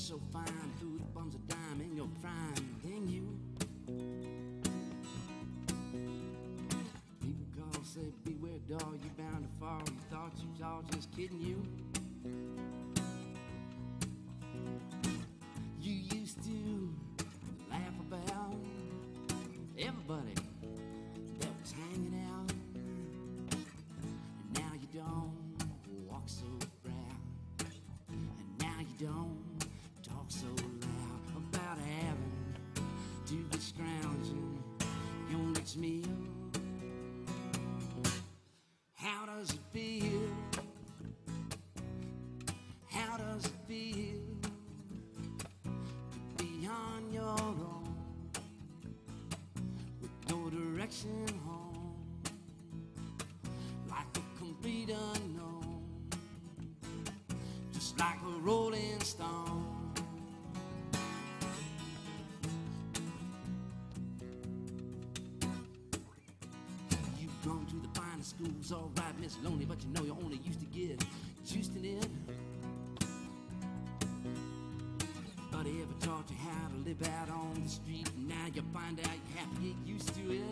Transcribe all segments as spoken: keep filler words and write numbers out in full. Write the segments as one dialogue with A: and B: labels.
A: so fine, food bums a dime in your prime, then you. People call, say, beware dog, you bound to fall. You thought you was all just kidding you. You used to laugh about everybody that was hanging out, and now you don't walk so proud, and now you don't talk so loud about having to be scrounging your next meal. How does it feel? How does it feel to be on your own with no direction home, like a complete unknown, just like a rolling stone? You've gone to the finest schools, all right, Miss Lonely, but you know you only used to get juiced in it. Nobody ever taught you how to live out on the street, and now you find out you have to get used to it.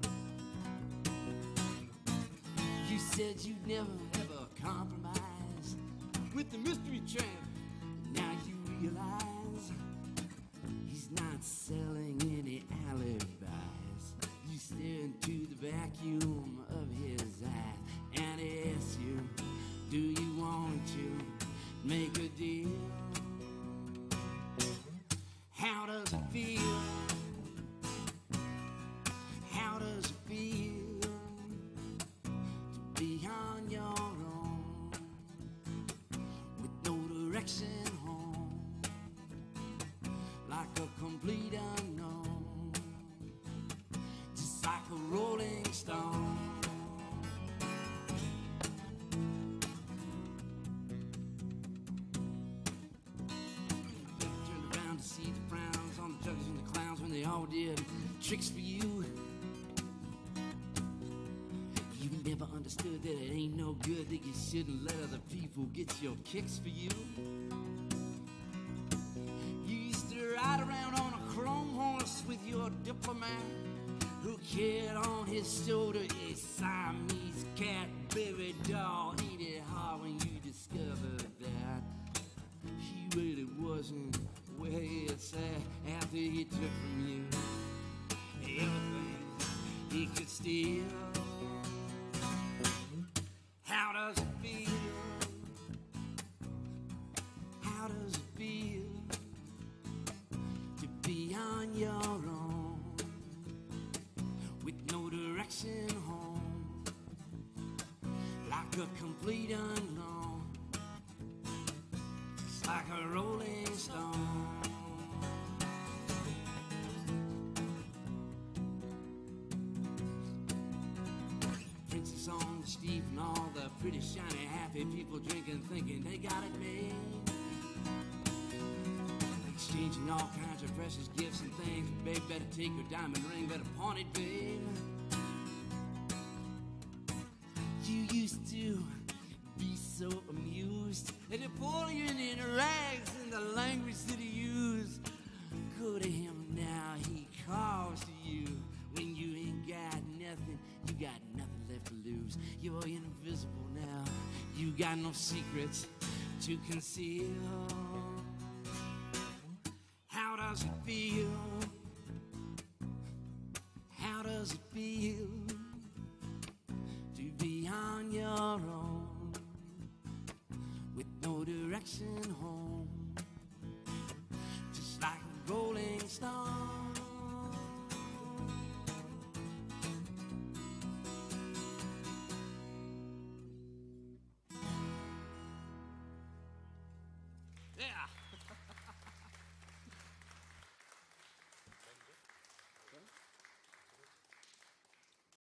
A: You said you'd never ever compromise with the mystery tramp, and now you realize he's not selling any alibis. You stare into the vacuum of his eyes, and he asks you, do you want to make a deal? How does it feel? How does it feel to be on your own with no direction home, like a complete unknown, just like a rolling stone? See the frowns on the judges and the clowns when they all did tricks for you. You never understood that it ain't no good, that you shouldn't let other people get your kicks for you. You used to ride around on a chrome horse with your diplomat, who carried on his shoulder a Siamese cat. Baby doll, ain't it hard when you discovered that he really wasn't where it's at after he took from you everything he could steal? How does it feel? How does it feel to be on your own with no direction home, like a complete unknown, just like a rolling stone? Princess on the steep and all the pretty shiny happy people drinking, thinking they got it made, exchanging all kinds of precious gifts and things. Babe, better take your diamond ring, better pawn it, babe. You used to be so amused at Napoleon in rags and the language that he used. Go to him now, he calls to you when you ain't got nothing. You got nothing left to lose. You're invisible now, you got no secrets to conceal. How does it feel? How does it feel to be on your own with no direction home,